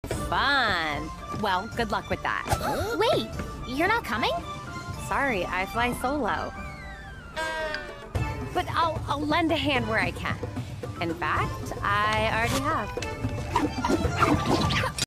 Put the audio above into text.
Fun. Well, good luck with that. Wait, you're not coming? Sorry, I fly solo. But I'll lend a hand where I can. In fact, I already have.